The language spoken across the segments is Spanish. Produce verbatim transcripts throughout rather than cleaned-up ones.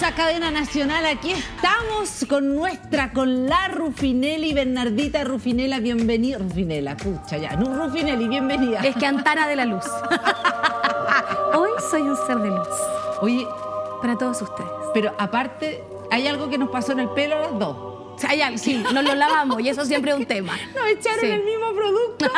Hermosa cadena nacional, aquí estamos con nuestra, con la Rufinelli, Bernardita Rufinela, bienvenida. Rufinela, pucha ya, no, Rufinelli, bienvenida. Es que Antara de la Luz. Hoy soy un ser de luz. Oye, para todos ustedes. Pero aparte, hay algo que nos pasó en el pelo a las dos. O sea, ya, sí, nos lo lavamos y eso siempre es un tema. Nos echaron Sí. el mismo producto.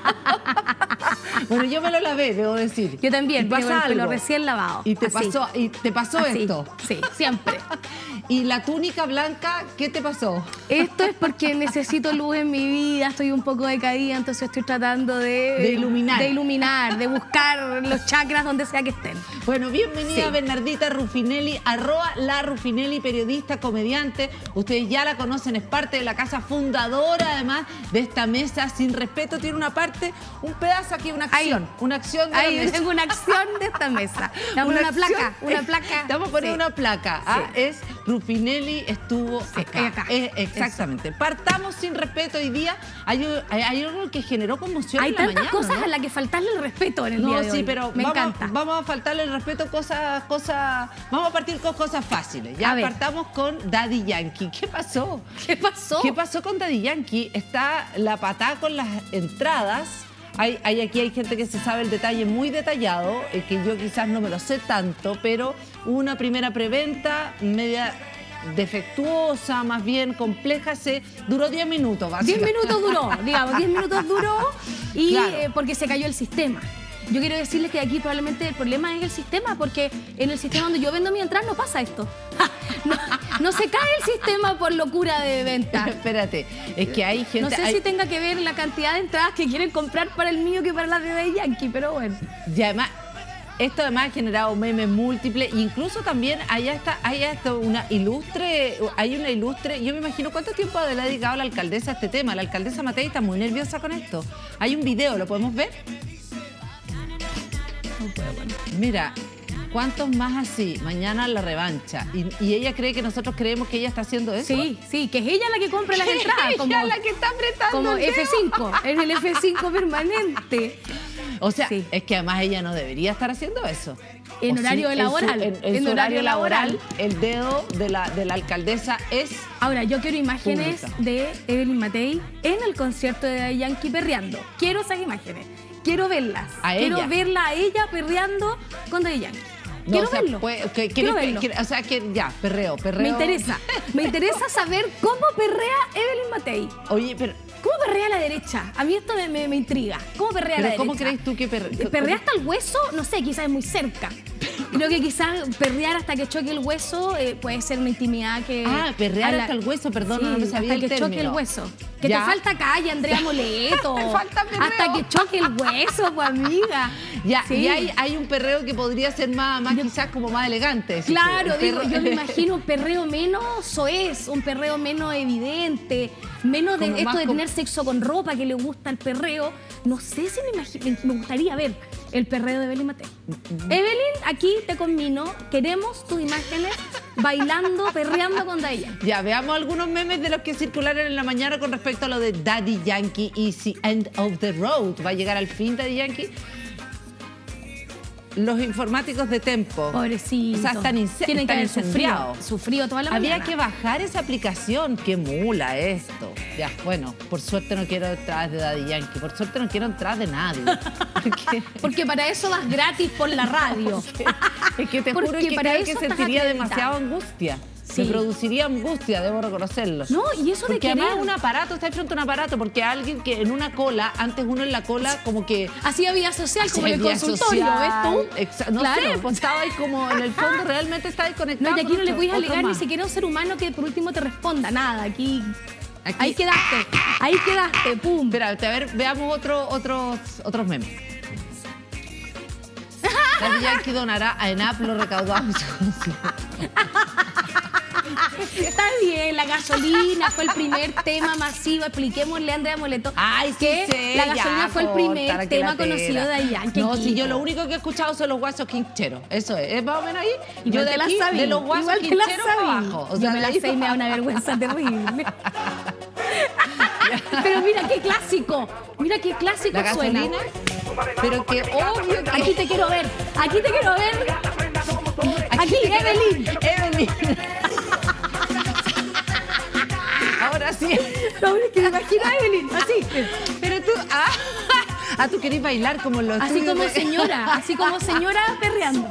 Bueno, yo me lo lavé, debo decir. Yo también, ¿Y pasa tengo el pelo algo? recién lavado. Y te Así. pasó, y te pasó Así. esto. Sí, siempre. Y la túnica blanca, ¿qué te pasó? Esto es porque necesito luz en mi vida, estoy un poco decaída, entonces estoy tratando de... De iluminar. De iluminar, de buscar los chakras donde sea que estén. Bueno, bienvenida Sí. Bernardita Rufinelli, arroba la Rufinelli, periodista, comediante. Ustedes ya la conocen, es parte de la casa fundadora, además, de esta mesa Sin Respeto. Tiene una parte, un pedazo aquí, una acción. Ahí. Una acción de la Ahí mesa. tengo una acción de esta mesa. Dame una, acción. placa, una placa. Te vamos a poner Sí. una placa. Ah, Sí. es Rufinelli estuvo Sí, acá. acá. Eh, exactamente. Partamos Sin Respeto hoy día. Hay, hay, hay algo que generó conmoción Hay en la tantas mañana, cosas ¿no? a las que faltarle el respeto en el No, día de sí, hoy. pero me vamos, encanta. vamos a faltarle el respeto, cosas, cosas. Vamos a partir con cosas fáciles. Ya A ver. partamos con Daddy Yankee. ¿Qué pasó? ¿Qué pasó? ¿Qué pasó con Daddy Yankee? Está la patada con las entradas. Hay, hay aquí hay gente que se sabe el detalle muy detallado, eh, que yo quizás no me lo sé tanto, pero una primera preventa media defectuosa, más bien compleja, se duró diez minutos. diez básicamente. minutos duró, digamos, diez minutos duró y Claro. eh, porque se cayó el sistema. Yo quiero decirles que aquí probablemente el problema es el sistema, porque en el sistema donde yo vendo mi entrada no pasa esto. No, no se cae el sistema por locura de venta. Espérate, es que hay gente... No sé hay- si tenga que ver la cantidad de entradas que quieren comprar para el mío que para la de Daddy Yankee, pero bueno. Y además, esto además ha generado memes múltiples, incluso también hay hasta, hay hasta una ilustre, hay una ilustre, yo me imagino cuánto tiempo le ha dedicado la alcaldesa a este tema. La alcaldesa Matei está muy nerviosa con esto. Hay un video, ¿lo podemos ver? Mira, ¿cuántos más así? Mañana la revancha. Y, y ella cree que nosotros creemos que ella está haciendo eso. Sí, sí, que es ella la que compra las entradas. Ella Como, la que está apretando como el dedo. F cinco, es el F cinco permanente. O sea, Sí. es que además ella no debería estar haciendo eso. En ¿O horario sí? laboral, En su, en- en en su horario horario laboral, laboral. el dedo de la, de la alcaldesa es... Ahora, yo quiero imágenes Pública. de Evelyn Matei en el concierto de Daddy Yankee perreando. Quiero esas imágenes. Quiero verlas. A quiero ella. verla a ella perreando con Daddy Yankee. No, Quiero o sea, verlo. pues, que- Quiero que- verlo. que- o sea, que ya, perreo, perreo. Me interesa. Me interesa saber cómo perrea Evelyn Matei. Oye, pero, ¿Cómo perrea a la derecha? A mí esto me, me- me intriga. ¿Cómo perrea a la pero ¿cómo derecha? crees tú que perrea? ¿Perrea hasta el hueso? No sé, quizás es muy cerca. Creo que quizás perrear hasta que choque el hueso eh, puede ser una intimidad que... Ah, perrear a la- hasta el hueso, perdón, Sí, no me sabía hasta el que choque término. el hueso. Que Ya. te falta calle, Andrea Moleto. Me falta perreo. Hasta que choque el hueso, pues amiga. Ya, Sí. y hay, hay un perreo que podría ser más, más quizás como más elegante. decís tú. Claro, El digo, perro- yo me imagino un perreo menos soez, un perreo menos evidente, menos de Como esto más de com- tener sexo con ropa que le gusta el perreo. No sé si me, imagi- me gustaría ver el perreo de Evelyn Matei. Evelyn, aquí te conmino, queremos tus imágenes bailando, perreando con Daddy Yankee. Ya, veamos algunos memes de los que circularon en la mañana con respecto a lo de Daddy Yankee y The End of the Road. ¿Va a llegar al fin Daddy Yankee? Los informáticos de Tempo. Pobrecito. O sea, están, ince- Tienen que están haber sufrido, incendiados. sufrido toda la Había mañana. que bajar esa aplicación. Qué mula esto. Ya, bueno, por suerte no quiero entrar de Daddy Yankee. Por suerte no quiero entrar de nadie. Porque, Porque para eso vas gratis por la radio. es que te Porque juro que para creo que eso estás sentiría acreditada. demasiada angustia. Sí. Me produciría angustia, debo reconocerlo. No, y eso de Porque querer... además un aparato, está frente a un aparato, porque alguien que en una cola, antes uno en la cola como que... Hacía vida social, como en el hacía consultorio, social, ¿ves exa- tú? No Claro. sé, pues estaba ahí como en el fondo realmente estaba ahí conectado. No, y aquí con no le otro- puedes otro alegar ni más. siquiera a un ser humano que por último te responda nada. Aquí, Aquí- ahí quedaste, ahí quedaste, pum. Espérate, a ver, veamos otro, otros, otros memes. Daddy Yankee donará a ENAP lo recaudado en su concierto. Está bien, la gasolina fue el primer tema masivo. Expliquémosle a Andrea Moleto Ay, sí que sé, la ya, gasolina fue el córtala, primer que tema la tela. conocido de Daddy Yankee. No, aquí. si yo lo único que he escuchado son los guasos quincheros. Eso es, es más o menos ahí. Igual yo de te la aquí, sabí, de los guasos igual te la quincheros para sabí. abajo. O Yo sea, me de la ahí sé y me da para una abajo. vergüenza terrible. Pero mira qué clásico, mira qué clásico La suena. gasolina, pero que obvio que... Aquí te quiero ver, aquí te quiero ver. Aquí, Evelyn. Evelyn. Ahora sí. No, es que me imagino a Evelyn, así. Pero tú, ah, ah, tú querés bailar como los Así como de... señora, así como señora perreando.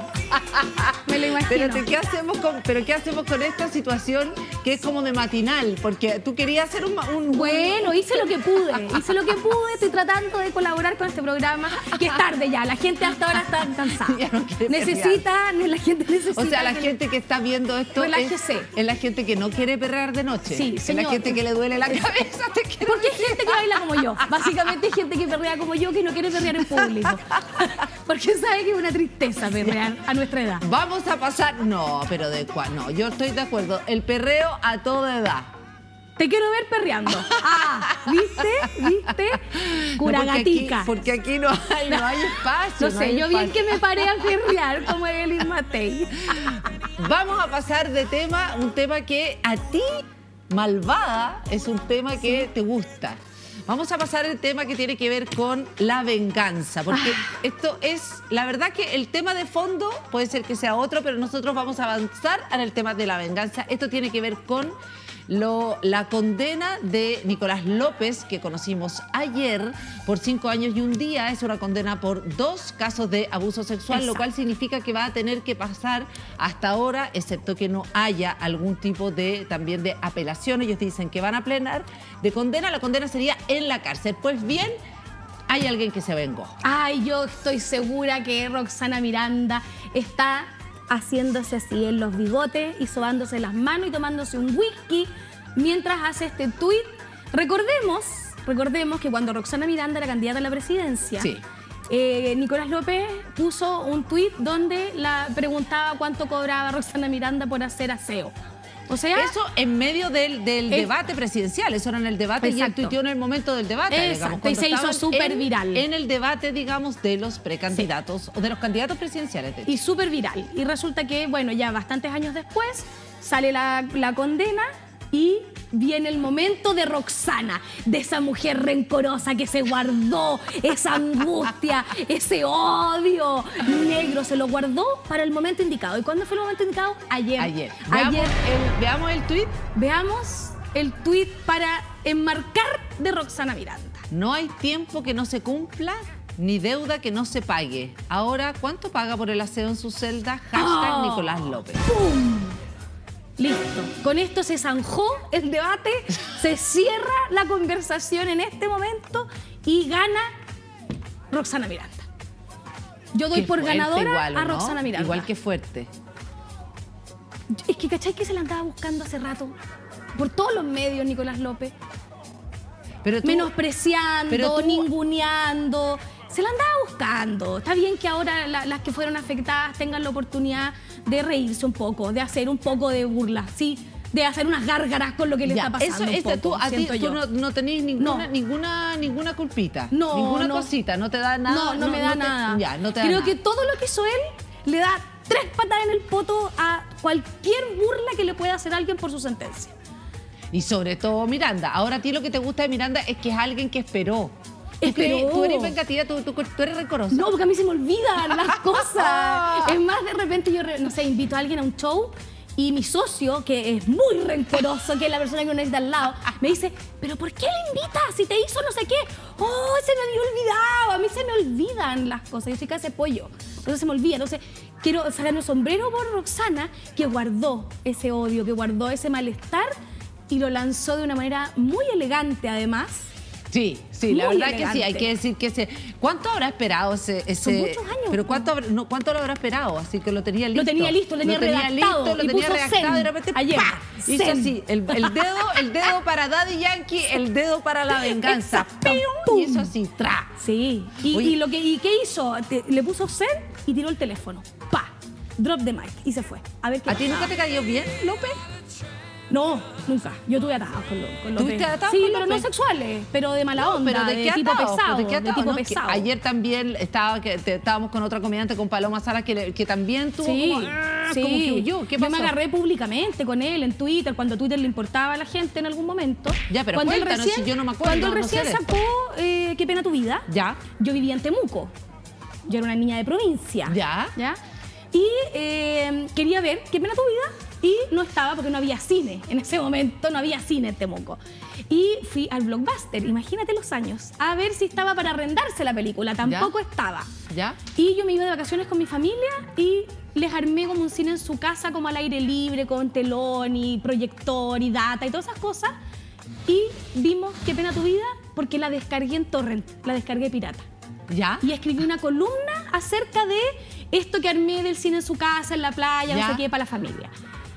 Me lo imagino. Pero, te, ¿qué hacemos con, pero ¿qué hacemos con esta situación que es como de matinal? Porque tú querías hacer un... un bueno, hice lo que pude, hice lo que pude, estoy tratando de colaborar con este programa, que es tarde ya, la gente hasta ahora está cansada. Ya no necesita, la gente necesita... O sea, la que gente le... que está viendo esto es, es la gente que no quiere perrear de noche. Sí, señor. Es la gente que le duele la cabeza. Te Porque hay gente que baila como yo, básicamente hay gente que perrea como yo que no quiere perrear en público. Porque sabe que es una tristeza perrear a nuestra edad. Vamos a pasar... No, pero de cuál. No, yo estoy de acuerdo. El perreo a toda edad. Te quiero ver perreando. Ah, ¿viste? ¿Viste? Curagatica. No, porque, aquí, porque aquí no hay, no hay espacio. No sé, no yo espacio. bien que me paré a perrear como Evelyn Matei. Vamos a pasar de tema, un tema que a ti, malvada, es un tema que sí te gusta. Vamos a pasar el tema que tiene que ver con la venganza, porque ah. esto es, la verdad que el tema de fondo puede ser que sea otro, pero nosotros vamos a avanzar en el tema de la venganza. Esto tiene que ver con lo, la condena de Nicolás López, que conocimos ayer, por cinco años y un día. Es una condena por dos casos de abuso sexual, exacto, lo cual significa que va a tener que pasar hasta ahora, excepto que no haya algún tipo de también de apelación. Ellos dicen que van a plenar de condena. La condena sería en la cárcel. Pues bien, hay alguien que se vengó. Ay, yo estoy segura que Roxana Miranda está haciéndose así en los bigotes y sobándose las manos y tomándose un whisky mientras hace este tuit. Recordemos, recordemos que cuando Roxana Miranda era candidata a la presidencia, sí. eh, Nicolás López puso un tuit donde la preguntaba cuánto cobraba Roxana Miranda por hacer aseo. O sea, eso en medio del, del es, debate presidencial, eso era en el debate, exacto, y él tuiteó en el momento del debate. Exacto, digamos, y se hizo súper viral. En el debate, digamos, de los precandidatos, sí, o de los candidatos presidenciales. Y súper viral. Y resulta que, bueno, ya bastantes años después sale la, la condena y viene el momento de Roxana, de esa mujer rencorosa que se guardó esa angustia, ese odio negro, se lo guardó para el momento indicado. ¿Y cuándo fue el momento indicado? Ayer. Ayer. Veamos, Ayer. El, veamos el tuit. Veamos el tuit para enmarcar de Roxana Miranda. No hay tiempo que no se cumpla, ni deuda que no se pague. Ahora, ¿cuánto paga por el aseo en su celda? Hashtag oh, Nicolás López. ¡Pum! Listo. Con esto se zanjó el debate, se cierra la conversación en este momento y gana Roxana Miranda. Yo doy Qué por ganadora igual, a ¿no? Roxana Miranda. Igual que fuerte. Es que, ¿cachai? Que se la andaba buscando hace rato. Por todos los medios, Nicolás López. Pero tú, menospreciando, pero tú, ninguneando. Se la andaba buscando. Está bien que ahora la, las que fueron afectadas tengan la oportunidad de reírse un poco, de hacer un poco de burla, ¿sí? De hacer unas gárgaras con lo que le ya, está pasando. Eso, un poco, tú, a ti, tú no, no tenés ninguna, no. ninguna, ninguna culpita, no, ninguna no. cosita, no te da nada. No, no, no me da no te, nada. Ya, no te da Creo nada. que todo lo que hizo él le da tres patadas en el poto a cualquier burla que le pueda hacer alguien por su sentencia. Y sobre todo Miranda. Ahora a ti lo que te gusta de Miranda es que es alguien que esperó. Esperó. Tú eres vengativa, tú, tú, tú eres rencorosa. No, porque a mí se me olvidan las cosas. Es más, de repente yo, no sé, invito a alguien a un show y mi socio, que es muy rencoroso, que es la persona que uno necesita al lado, me dice, ¿pero por qué le invitas? Si te hizo no sé qué. ¡Oh, se me había olvidado! A mí se me olvidan las cosas. Yo soy casi pollo. Entonces se me olvida. Entonces quiero sacarme el sombrero por Roxana, que guardó ese odio, que guardó ese malestar y lo lanzó de una manera muy elegante, además. Sí, sí, muy la verdad elegante. que sí, hay que decir que ese... ¿Cuánto habrá esperado ese...? ese Son muchos años. ¿Pero cuánto, habrá, no, cuánto lo habrá esperado? Así que lo tenía listo. Lo tenía listo, lo tenía, lo tenía redactado. listo, lo y tenía puso redactado zen. y de repente Ayer. ¡pah! Hizo Zen. así, el, el, dedo, el dedo para Daddy Yankee, el dedo para la venganza. Exacto. ¡Pum! Y eso así, ¡tra! Sí. ¿Y, y, lo que, ¿Y qué hizo? Te, le puso zen y tiró el teléfono. ¡Pa! Drop the mic y se fue. A ver qué ¿A ti nunca te cayó bien, López? No, nunca. Yo tuve atados con, lo, con López. ¿Tuviste atados sí, con pero López? no sexuales, pero de mala No, onda, pero ¿de, de, qué tipo atados? pesado, ¿De qué de atados? tipo No, pesado. ayer también estaba, que, te, estábamos con otra comediante, con Paloma Salas, que, le, que también tuvo sí, como, ah, sí. como que huyó. ¿Qué pasó? Yo me agarré públicamente con él en Twitter, cuando Twitter le importaba a la gente en algún momento. Ya, pero cuando cuéntanos, él recién, si yo no me acuerdo. Cuando él no recién sé sacó eh, Qué pena tu vida, ya. yo vivía en Temuco. Yo era una niña de provincia. Ya. ¿Ya? y eh, quería ver Qué pena tu vida y no estaba porque no había cine en ese momento, no había cine en Temuco. Y fui al Blockbuster, imagínate los años, a ver si estaba para arrendarse la película, tampoco ¿Ya? estaba. ¿Ya? Y yo me iba de vacaciones con mi familia y les armé como un cine en su casa, como al aire libre, con telón y proyector y data y todas esas cosas. Y vimos Qué pena tu vida porque la descargué en torrent, la descargué pirata. ¿Ya? Y escribí una columna acerca de esto que armé del cine en su casa, en la playa, ¿Ya? no sé qué, para la familia.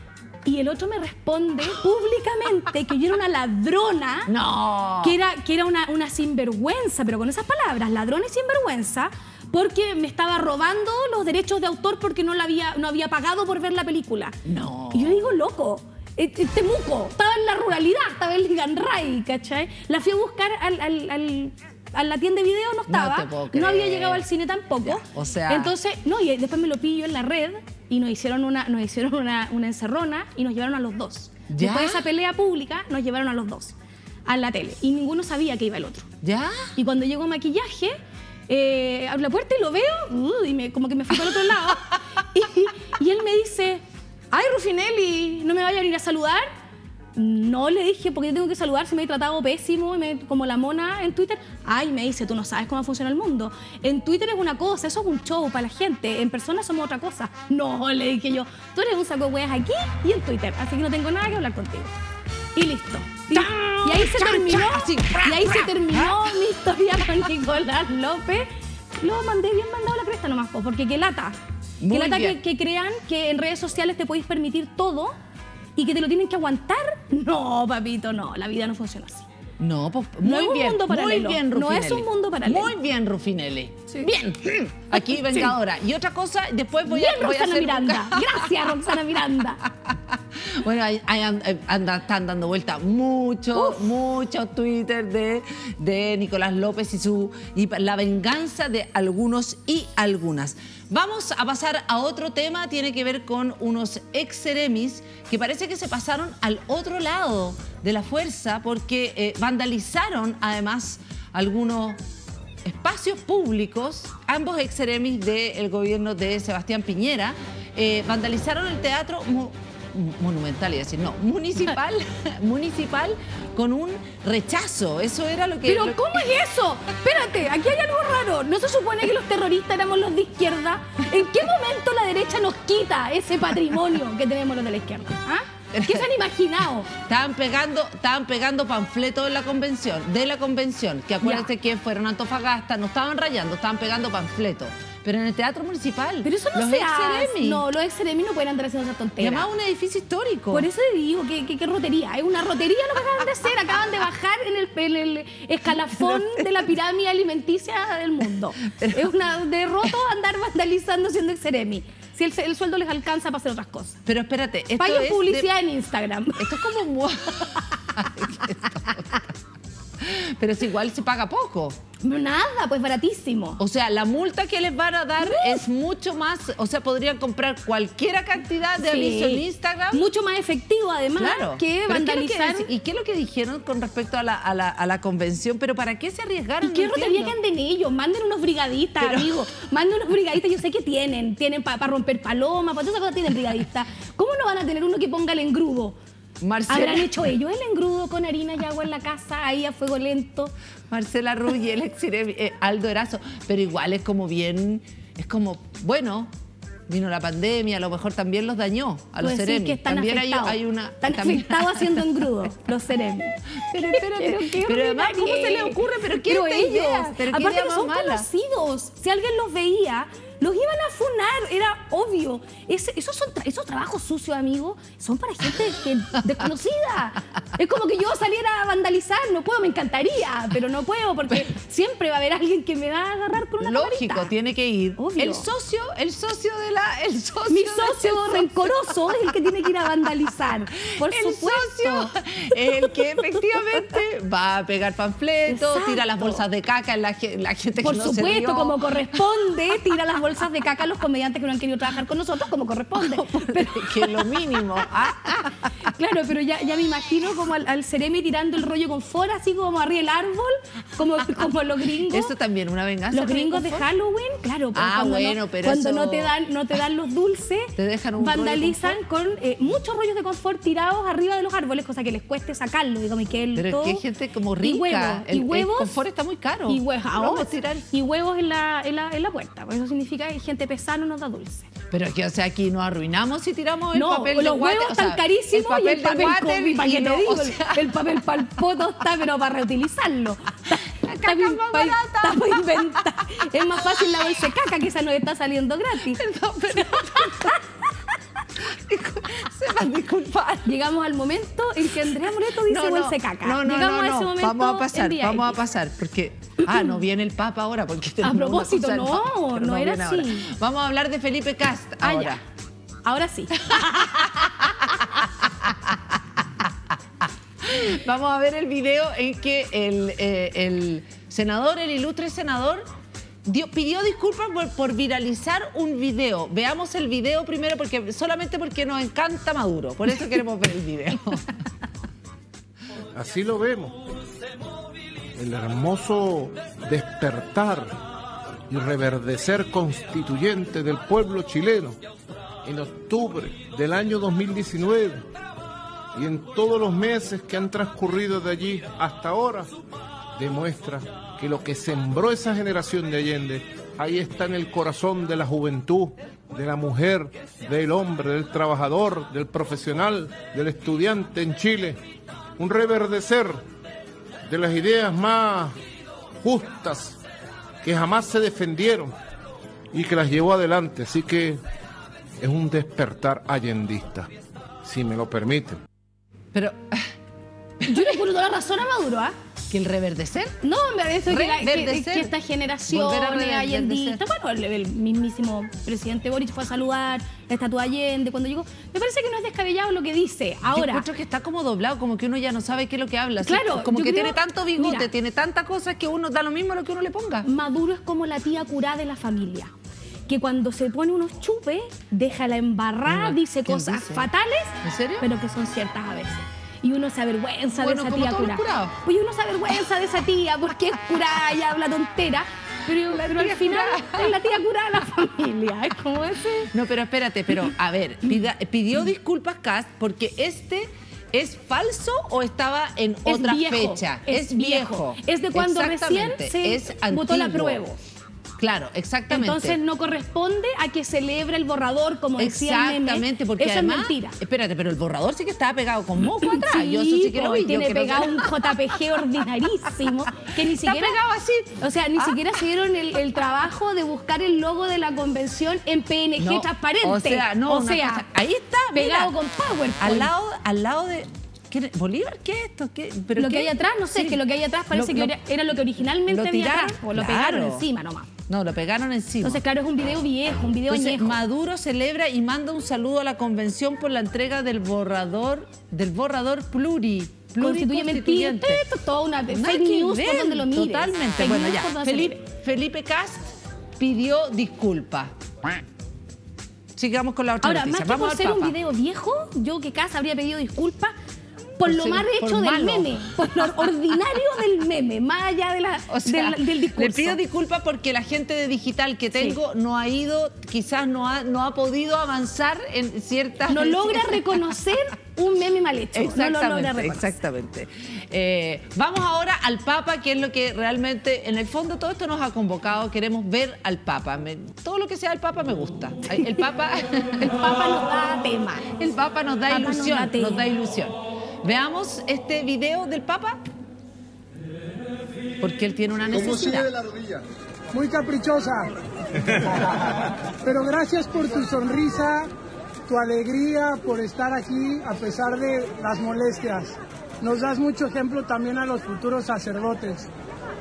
Y el otro me responde públicamente que yo era una ladrona, No. que era, que era una, una sinvergüenza, pero con esas palabras, ladrona y sinvergüenza, porque me estaba robando los derechos de autor porque no, la había, no había pagado por ver la película. No. Y yo digo, loco, eh, eh, Temuco, estaba en la ruralidad, estaba en Liganray, ¿cachai? La fui a buscar al... al, al a la tienda de video no estaba, No te puedo no, creer. había llegado al cine tampoco. Ya, o sea- Entonces, no, y después me lo pillo en la red y nos hicieron una, nos hicieron una, una encerrona y nos llevaron a los dos. ¿Ya? Después de esa pelea pública, nos llevaron a los dos a la tele y ninguno sabía que iba el otro. ¿Ya? Y cuando llegó maquillaje, eh, abro la puerta y lo veo uh, y me, como que me fui para el otro lado. y, y él me dice, ay, Rufinelli, ¿no me vaya a venir a saludar? No, le dije, porque yo tengo que saludar si me he tratado pésimo, y me, como la mona en Twitter. Ay, me dice, tú no sabes cómo funciona el mundo. En Twitter es una cosa, eso es un show para la gente. En persona somos otra cosa. No, le dije yo, tú eres un saco de hueas aquí y en Twitter, así que no tengo nada que hablar contigo. Y listo. Y, y ahí se terminó, y ahí se terminó mi historia con Nicolás López. Lo mandé bien mandado a la cresta nomás, po, porque qué lata. Muy Qué lata bien. que, que crean que en redes sociales te podéis permitir todo y que te lo tienen que aguantar. No, papito, no, la vida no funciona así. No, pues No muy es un bien, mundo muy paralelo. bien, No Rufinelli. es un mundo paralelo. Muy bien, Rufinelli. Sí. Bien. Aquí, vengadora. Y otra cosa, después voy Bien, a, voy a Roxana hacer... Miranda. Gracias, Roxana Miranda. Bueno, ahí, ahí and- eh, anda- están dando vuelta muchos, muchos Twitter de, de Nicolás López y, su, y la venganza de algunos y algunas. Vamos a pasar a otro tema, tiene que ver con unos ex-seremis que parece que se pasaron al otro lado de la fuerza porque eh, vandalizaron además algunos espacios públicos, ambos ex-seremis del gobierno de Sebastián Piñera, eh, vandalizaron el teatro mu- monumental, iba a decir, no, municipal, municipal con un rechazo. Eso era lo que... Pero lo- ¿cómo es eso? Espérate, aquí hay algo raro. ¿No se supone que los terroristas éramos los de izquierda? ¿En qué momento la derecha nos quita ese patrimonio que tenemos los de la izquierda? ¿Ah? ¿Qué se han imaginado? Estaban pegando, estaban pegando panfletos en la convención, de la convención, que acuérdense Ya. que fueron a Antofagasta, no estaban rayando, estaban pegando panfletos. Pero en el teatro municipal. Pero eso no los se hace. ex-seremis. No, los ex-seremis no pueden andar haciendo esas Y tonteras. además un edificio histórico. Por eso digo que, que, que rotería. Es una rotería lo que acaban de hacer. Acaban de bajar en el, en el escalafón de la pirámide alimenticia del mundo. Pero- Es una derrota andar vandalizando siendo ex-seremi. Si el, el sueldo les alcanza para hacer otras cosas. Pero espérate, esto Paguen es publicidad de- en Instagram. Esto es como... mu- Pero es igual se paga poco. Nada, pues baratísimo. O sea, la multa que les van a dar es mucho más... O sea, podrían comprar cualquier cantidad de Sí. aviso en Instagram. Mucho más efectivo, además, Claro. que Pero ¿qué es lo que vandalizar. deci- ¿Y qué es lo que dijeron con respecto a la, a la, a la convención? ¿Pero para qué se arriesgaron? ¿Y qué No rotería que entiendo. anden ellos? Manden unos brigadistas, Pero- amigos. Manden unos brigadistas. Yo sé que tienen. Tienen para romper palomas, para todas esas cosas tienen brigadistas. ¿Cómo no van a tener uno que ponga el engrudo? Marcela, ¿Habrán hecho ellos el engrudo con harina y agua en la casa, ahí a fuego lento? Marcela Ruggi, el ex eh, Aldo Erazo. Pero igual es como bien... Es como, bueno... Vino la pandemia, a lo mejor también los dañó a los Puedo decir seremis. que están También hay, afectados. hay una... Están también- afectados haciendo engrudo, los seremis. Pero espérate, Pero qué pero además, ¿cómo ordinarie. se le ocurre? ¿Pero qué Pero esta ellos, idea? ¿Pero qué aparte idea que más son mala? conocidos. Si alguien los veía, los iban a funar, era obvio. Ese- esos, son tra- esos trabajos sucios, amigo, son para gente que- desconocida. Es como que yo saliera a vandalizar, no puedo, me encantaría, pero no puedo porque siempre va a haber alguien que me va a agarrar con una Lógico, camarita. tiene que ir. Obvio. El socio, el socio de la... El socio Mi de- socio rencoroso es el que tiene que ir a vandalizar. Por el supuesto. socio, el que efectivamente va a pegar panfletos, Exacto. tira las bolsas de caca en la, ge- la gente Por que no se supuesto, rió. como corresponde, tira las bolsas bolsas de caca a los comediantes que no han querido trabajar con nosotros, como corresponde. Pero que lo mínimo. Ah. Claro, pero ya, ya me imagino como al, al Ceremi tirando el rollo confort, así como arriba del árbol, como, como los gringos. Eso también, una venganza. Los gringos de Halloween, claro. Ah, bueno, no, pero Cuando eso... no, te dan, no te dan los dulces, te dejan un vandalizan con eh, muchos rollos de confort tirados arriba de los árboles, cosa que les cueste sacarlo, digamos, y que el Pero todo... es que hay gente como rica. Y huevos. El, y huevos, el confort está muy caro. Y huevos, Vamos a tirar. Y huevos en la, en, la, en la puerta. Pues eso significa que gente pesada no nos da dulce. Pero es que, o sea, aquí nos arruinamos si tiramos el no, papel los de huevos water, están o sea, carísimos el papel y el papel de water COVID, ¿para qué no, te digo? o sea... El papel para el poto está, pero para reutilizarlo. La caca es más barata. Está para inventar. Es más fácil la bolsa de caca, que esa nos está saliendo gratis. Perdón, pero... Sepan disculpar. Llegamos al momento en que Andrea Moreto dice no, no, bolsa de caca. No, no, Llegamos no, no. a ese momento. Vamos a pasar, en vamos a pasar, porque... Ah, no viene el Papa ahora, porque... A propósito, una cosa no, Papa, no era viene así. Ahora. Vamos a hablar de Felipe Kast Ah, ahora. ya. Ahora sí. Vamos a ver el video en que el, eh, el senador, el ilustre senador, dio, pidió disculpas por, por viralizar un video. Veamos el video primero, porque solamente porque nos encanta Maduro. Por eso queremos ver el video. Así lo vemos. El hermoso despertar y reverdecer constituyente del pueblo chileno en octubre del año dos mil diecinueve y en todos los meses que han transcurrido de allí hasta ahora, demuestra que lo que sembró esa generación de Allende, ahí está en el corazón de la juventud, de la mujer, del hombre, del trabajador, del profesional, del estudiante en Chile. Un reverdecer de las ideas más justas que jamás se defendieron y que las llevó adelante. Así que es un despertar allendista, si me lo permiten. Pero... Yo le pongo toda la razón a Maduro, ¿ah? ¿eh? ¿Que el reverdecer? No, me parece que, la, que, que esta Volver generación a allendista, bueno, el, el mismísimo presidente Boric fue a saludar la estatua Allende cuando llegó. Me parece que no es descabellado lo que dice. Ahora, yo encuentro que está como doblado, como que uno ya no sabe qué es lo que habla. Claro, ¿sí? Como que creo, tiene tanto bigote, mira, tiene tanta cosa que uno da lo mismo lo que uno le ponga. Maduro es como la tía curada de la familia, que cuando se pone unos chupes, deja la embarrada, dice cosas dice? fatales, ¿En serio? pero que son ciertas a veces. Y uno se avergüenza Bueno, de esa como tía todos los curada. curados. Pues uno se avergüenza de esa tía porque es curada y habla tontera. Pero, pero al final curada. Es la tía curada de la familia. Es como ese. No, pero espérate, pero a ver, pida, pidió disculpas Kast porque este ¿es falso o estaba en es otra viejo, fecha? Es, es viejo. Es de cuando recién se es votó la antiguo. apruebo. Claro, exactamente. Entonces no corresponde a que celebre el borrador, como decía el meme. Exactamente, porque eso además, es mentira. Espérate, pero el borrador sí que estaba pegado con moco atrás. Sí, yo eso sí que lo vi. tiene yo que pegado no... un J P G ordinarísimo que ni Está siquiera pegado así. O sea, ni ¿Ah? siquiera se dieron el, el trabajo de buscar el logo de la convención en P N G No, transparente. O sea, no, o una sea, cosa- ahí está, pegado mira, con PowerPoint. Al lado, al lado de... ¿qué, ¿Bolívar? ¿Qué es esto? ¿Qué? ¿Pero lo qué? que hay atrás, no sé, Sí. que lo que hay atrás parece Lo- que lo- era, era lo que originalmente lo había tiraron, atrás, o lo claro. pegaron encima nomás. No, lo pegaron encima. Entonces, claro, es un video viejo, un video Entonces, añejo. Maduro celebra y manda un saludo a la convención por la entrega del borrador, del borrador pluri, Constituye mentira. pluriconstituyente. Esto es toda una Nada fake que news ver, por donde lo mires. Totalmente. Fake Bueno, news ya. por donde se Felipe, mire. Felipe Kast pidió disculpas. Sigamos con la otra Ahora, noticia. más que Vamos por al ser Papa. un video viejo, yo que Kast habría pedido disculpas por, Por lo ser- mal por hecho del malo. meme, por lo ordinario del meme, más allá de la, O sea, del, del discurso. le pido disculpas porque la gente de digital que tengo no ha ido, quizás no ha, no ha podido avanzar en ciertas... No logra reconocer un meme mal hecho. No lo logra Exactamente, reconocer. exactamente. Eh, vamos ahora al Papa, que es lo que realmente, en el fondo, todo esto nos ha convocado. Queremos ver al Papa. Me- todo lo que sea el Papa me gusta. El Papa, El Papa nos da tema. el Papa nos da Papa nos ilusión, da nos tema. da ilusión. Veamos este video del Papa, porque él tiene una ¿Cómo sigue necesidad. de la rodilla? Muy caprichosa. Pero gracias por tu sonrisa, tu alegría, por estar aquí a pesar de las molestias. Nos das mucho ejemplo también a los futuros sacerdotes.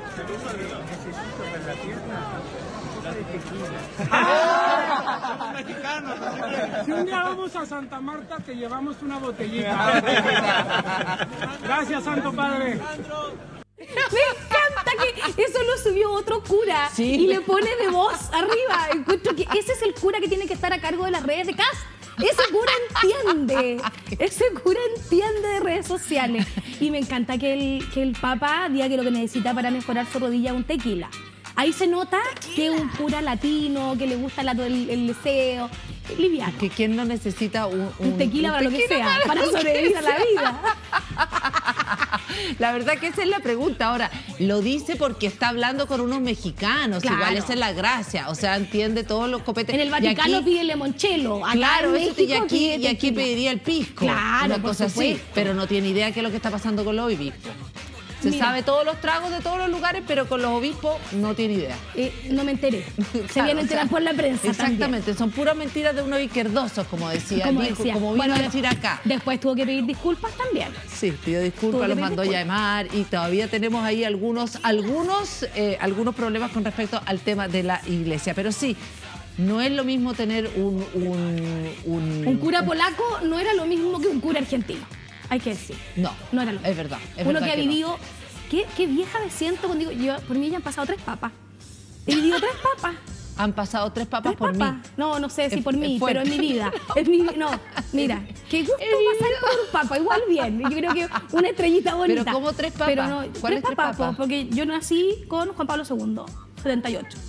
Si un día vamos a Santa Marta, te llevamos una botellita. Gracias, Santo Padre. Me encanta que eso lo subió otro cura Sí. y le pone de voz arriba. Encuentro que ese es el cura que tiene que estar a cargo de las redes de Cast. Ese cura entiende, ese cura entiende de redes sociales. Y me encanta que el, que el Papa diga que lo que necesita para mejorar su rodilla es un tequila. Ahí se nota que es un cura latino, que le gusta la, el, el deseo, liviano. Que quién no necesita un, un, Un tequila un para lo que tequila sea, para sobrevivir a la vida. La verdad que esa es la pregunta. Ahora, lo dice porque está hablando con unos mexicanos. Claro. Igual esa es la gracia. O sea, entiende todos los copetes. En el Y Vaticano aquí- pide limoncello. Acá Claro, en eso te- y México aquí, pide y aquí tequila. pediría el pisco. Claro, una por cosa así. supuesto. Pero no tiene idea qué es lo que está pasando con los obispos. Se Mira. sabe todos los tragos de todos los lugares, pero con los obispos no tiene idea. Eh, no me enteré. Se Claro, viene a o enterar sea, por la prensa. Exactamente, son puras mentiras de unos izquierdosos, como decía, Como dijo, decía. como vino Bueno, a decir acá. Después tuvo que pedir disculpas también. Sí, pidió Tuvo disculpas, que los pedir mandó disculpas. llamar y todavía tenemos ahí algunos, algunos, eh, algunos problemas con respecto al tema de la iglesia. Pero sí, no es lo mismo tener un... Un, un, Un cura polaco no era lo mismo que un cura argentino. Hay que decir. No, No era lo mismo. es verdad. Es Uno verdad que ha que no. vivido... ¿Qué, qué vieja me siento cuando digo... Yo, por mí ya han pasado tres papas. He vivido tres papas. Han pasado tres papas Tres por papas. mí. No, no sé si Es- por es mí, fuerte. pero en mi vida. Es mi, no, mira, qué gusto pasar por un papa. Igual bien. Yo creo que una estrellita bonita. Pero ¿cómo tres papas? Pero no, ¿Cuáles tres tres papas, papas? porque yo nací con Juan Pablo segundo, setenta y ocho.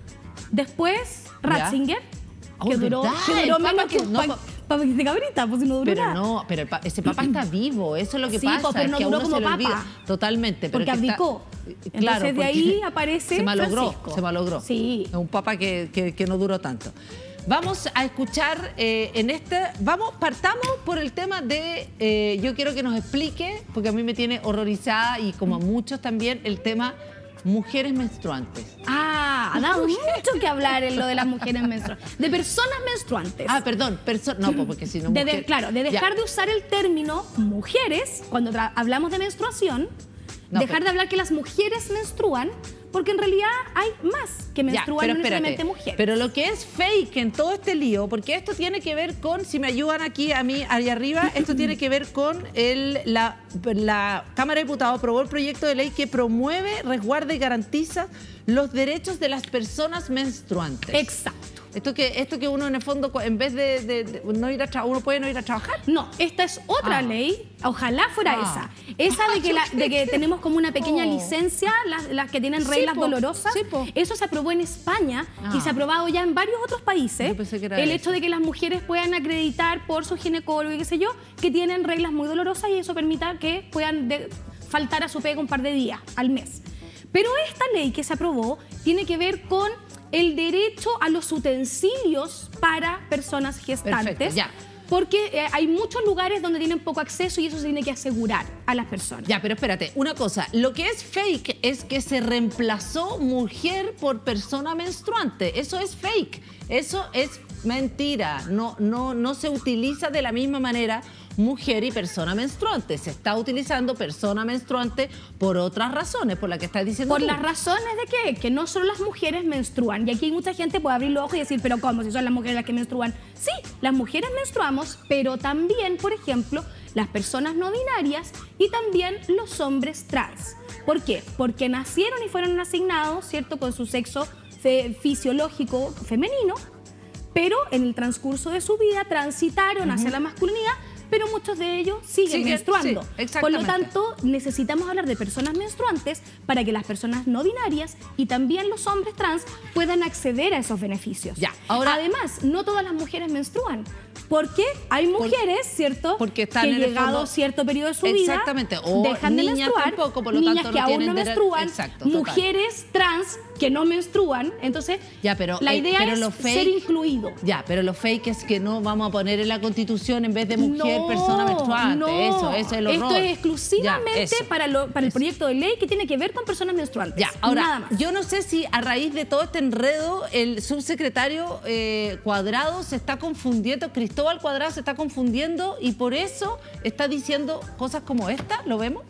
Después, Ratzinger, Oh, que duró, ¿verdad? que El duró papa menos que- que no, pa- pa- papa que se cabrita, pues si no duró Pero nada. no, pero el pa- ese papa está vivo, eso es lo que Sí, pasa, pues, pero es no que a duró uno como se le olvida. papa. Totalmente. Pero Porque es que está- abdicó. Claro, Entonces, de porque ahí aparece se malogró, Francisco. se malogró. Sí. Es un papa que, que- que no duró tanto. Vamos a escuchar eh, en este, vamos, partamos por el tema de, eh, yo quiero que nos explique, porque a mí me tiene horrorizada y como a muchos también, el tema mujeres menstruantes. Ah, ha dado mucho que hablar en lo de las mujeres menstruantes. De personas menstruantes. Ah, perdón, perso no, pues, porque si no... De- de- mujer- claro, de Ya. dejar de usar el término mujeres cuando tra- hablamos de menstruación, No, dejar pero- de hablar que las mujeres menstruan, porque en realidad hay más que Ya, menstruan, pero no espérate, necesariamente mujeres. pero lo que es fake en todo este lío, porque esto tiene que ver con, si me ayudan aquí a mí, allá arriba, esto tiene que ver con el, la, la Cámara de Diputados aprobó el proyecto de ley que promueve, resguarda y garantiza los derechos de las personas menstruantes. Exacto. Esto que, esto que uno en el fondo, en vez de, de- de no ir a trabajar, uno puede no ir a trabajar. No, esta es otra Ah. ley, ojalá fuera Ah. esa. Esa de que, la- de que tenemos como una pequeña Oh. licencia, las, las que tienen Sí, reglas po. dolorosas. Sí, po. Eso se aprobó en España Ah. y se ha aprobado ya en varios otros países. Yo pensé que era El eso. hecho de que las mujeres puedan acreditar por su ginecólogo y qué sé yo, que tienen reglas muy dolorosas y eso permita que puedan de- faltar a su pega un par de días al mes. Pero esta ley que se aprobó tiene que ver con el derecho a los utensilios para personas gestantes. Perfecto, ya. Porque eh, hay muchos lugares donde tienen poco acceso y eso se tiene que asegurar a las personas. Ya, pero espérate, una cosa, lo que es fake es que se reemplazó mujer por persona menstruante, eso es fake, eso es mentira, no, no, no se utiliza de la misma manera mujer y persona menstruante, se está utilizando persona menstruante por otras razones, por la que estás diciendo Por tú. las razones de que, que no solo las mujeres menstruan. Y aquí mucha gente puede abrir los ojos y decir, pero ¿cómo? Si son las mujeres las que menstruan. Sí, las mujeres menstruamos, pero también, por ejemplo, las personas no binarias y también los hombres trans. ¿Por qué? Porque nacieron y fueron asignados, ¿cierto?, con su sexo fe- fisiológico femenino, pero en el transcurso de su vida transitaron hacia la masculinidad, pero muchos de ellos siguen Siguen, menstruando. sí, Por exactamente. lo tanto, necesitamos hablar de personas menstruantes para que las personas no binarias y también los hombres trans puedan acceder a esos beneficios. Ya, ahora- Además, no todas las mujeres menstruan. Porque hay mujeres, ¿cierto? porque están que en el llegado fondo- cierto periodo de su vida, Exactamente, o dejan de niñas menstruar, tampoco, por lo niñas tanto, que no aún no tienen dere- menstruan, Exacto, total. mujeres trans que no menstruan. Entonces, Ya, pero, la eh, idea pero es lo ser fake- incluido. Ya, pero lo fake es que no vamos a poner en la Constitución en vez de mujer, No, persona menstruante. no. Eso, ese es el horror. Esto es exclusivamente Ya, eso. para, lo- para el Eso. proyecto de ley que tiene que ver con personas menstruantes. Ya, ahora, Nada más. yo no sé si a raíz de todo este enredo el subsecretario eh, Cuadrado se está confundiendo, Cristóbal Cuadrado se está confundiendo y por eso está diciendo cosas como esta, ¿lo vemos?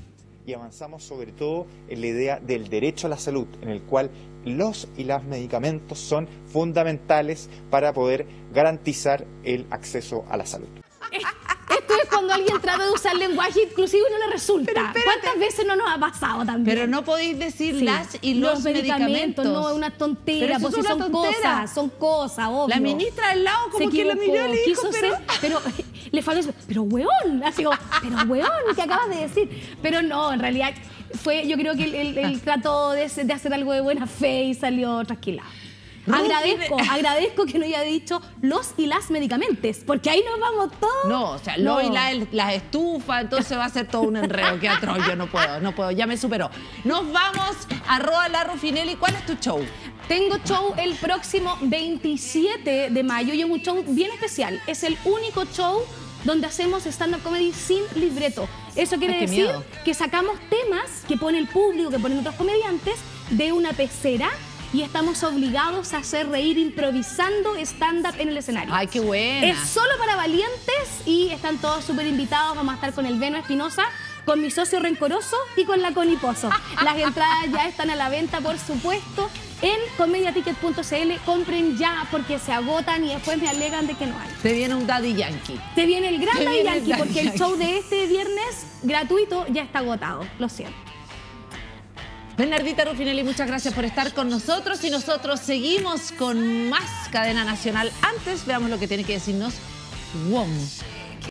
Y avanzamos sobre todo en la idea del derecho a la salud, en el cual los y las medicamentos son fundamentales para poder garantizar el acceso a la salud. Esto es cuando alguien trata de usar lenguaje inclusivo y no le resulta. ¿Cuántas veces no nos ha pasado también? Pero no podéis decir Sí. las y los, los medicamentos. No, es una Pero tontera, eso pues es si una son tontera. cosas, son cosas, obvio. La ministra del lado como Se que la equivocó, miró y le dijo, quiso pero... ser, pero le faltó eso, pero weón, así como, pero weón, ¿qué acabas de decir? Pero no, en realidad fue, yo creo que él, él- él trató de, de hacer algo de buena fe y salió trasquilado. No, agradezco, mire- agradezco que no haya dicho los y las medicamentos, porque ahí nos vamos todos. No, o sea, No. lo y la, las estufas, entonces va a ser todo un enredo. Qué atroz, yo no puedo, no puedo, ya me superó. Nos vamos a Roa La Rufinelli. ¿Cuál es tu show? Tengo show el próximo veintisiete de mayo y es un show bien especial. Es el único show donde hacemos stand-up comedy sin libreto. Eso quiere Ay, qué decir miedo. que sacamos temas que pone el público, que ponen otros comediantes, de una pecera y estamos obligados a hacer reír improvisando stand-up en el escenario. Ay, qué buena. Es solo para valientes y están todos súper invitados. Vamos a estar con el Beno Espinosa, con mi socio Rencoroso y con la Connie Pozo. Las entradas ya están a la venta, por supuesto, en comediaticket punto cl. Compren ya porque se agotan y después me alegan de que no hay. Te viene un Daddy Yankee. Se viene el gran Se Daddy viene el Yankee Daddy porque el Yankee. show de este viernes gratuito ya está agotado. Lo siento. Bernardita Rufinelli, muchas gracias por estar con nosotros y nosotros seguimos con más Cadena Nacional. Antes veamos lo que tiene que decirnos W O M.